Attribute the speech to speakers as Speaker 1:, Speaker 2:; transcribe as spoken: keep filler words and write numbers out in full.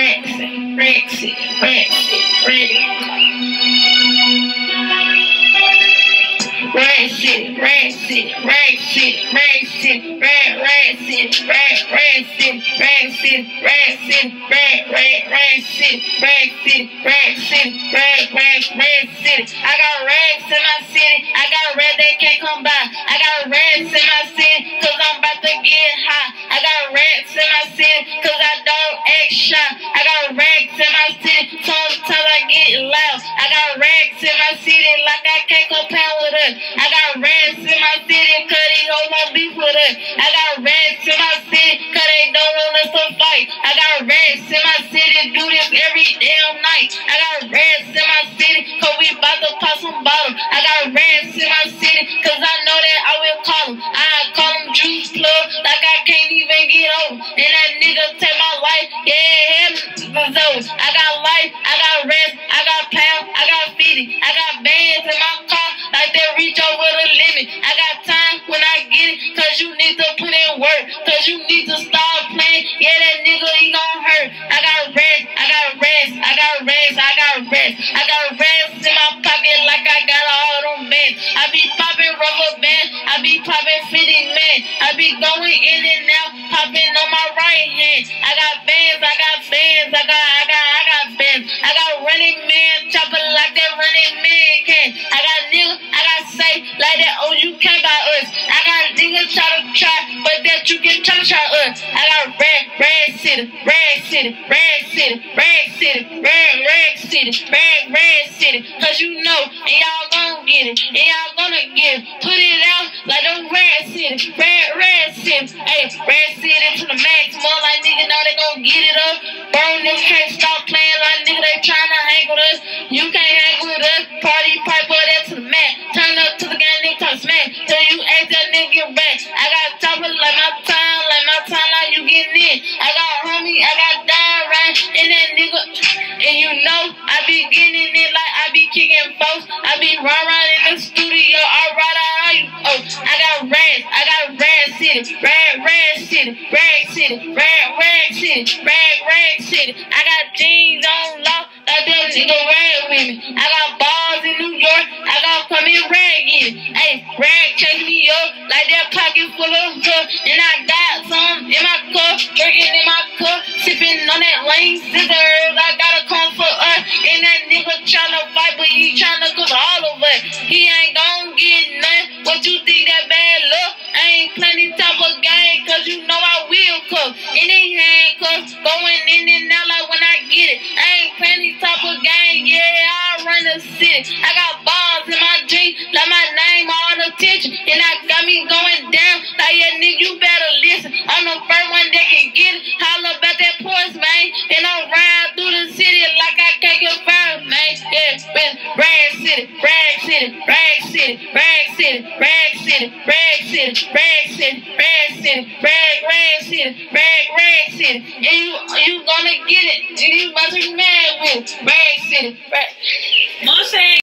Speaker 1: Rexy, Rexy, Rexy, Rexy. Red City, Red City, Red City, Red City, Red, Red City, Red, Red City, Red City, Red City, Red, Red, Red City, Red City, Red City, Red, Red, Red City. I got reds in my city, I got red that can't come by. I got reds in my city, cause I'm about to get high. I got reds in my city, cause I don't act shy. I got reds in my city, sometimes I get loud. I got reds in my city, like I can't compare with us. I got reds in my city, cause they don't want beef with us. I got reds in my city, cause they don't want us to fight. I got reds in my city, do this every damn night. I got reds in my city, cause we about to pop some bottom. I got reds in my city, cause I know that I will call them. I call them juice plug, like I can't even get over. And that nigga take my life, yeah, hell, I got life, I got rest, I got pound, I got fifty, I got bands in my car, like they reach over the limit. I got time when I get it, cause you need to put in work, cause you need to start playing. Yeah, that nigga, he gon' hurt. I got rest, I got rest, I got rest, I got rest, I got rest in my pocket like I got all them bands. I be popping rubber bands, I be popping fifty man, I be going in and out, popping on my right hand. I got bands, I got bands, I got, I got, I got bands. I got running man, chopper like that running man can. I got niggas, I got say like that, oh you can't buy us. I got niggas try to try, but that you can try to try us. I got red, red city, red city, red city, red city, red, red city, red, red city. Cause you know, and y'all gonna get it, and y'all gonna get it. Put it out like them red city, red, red city. Hey, red city to the max, more like nigga know they gon' get it up. Burn them, can't stop playing like nigga they tryna hang with us. You can't hang with us. Party piper that to the max. Turn up to the gang, nigga talk smack. Till you ask that nigga get back. I got chopper like my time, like my time, like you getting in. I got homie, I got die right in that nigga. And you know, I be getting it like I be kicking folks. I be run around in the studio, I ride out on you. Oh, I got red, I got red city, red, red city, red city, red, red city, red, red city. I got jeans on lock, like that nigga red with me. I got balls in New York, I got come in red in it. Hey, red chase me up, like that pocket full of hook. And I got some in my cup, drinking in my cup, sipping on that lane scissors. I gotta come for us. And that nigga tryna fight, but he tryna cook all of us. He ain't gon' get nothing. What you think that bad look? I ain't plenty type of game, cause you know I will cook. Any handcuffs going in and out like when I get it. I ain't plenty type of game, yeah, I run the city. I got balls in my jeans, like my name all attention. And I got me going down, like yeah, nigga, you better listen. I'm the first one that can get it. Holla about that Porsche, man. And I'm riding through the city like I can't get fired, man. Yeah, Rag City, Rag City, Rag City, Rag City, Rag City, Rag City, Rag City, Rag City, Rag, Rag City, Rag, Rag City. And you, you gonna get it. And you about to be mad with Rag City, Rag.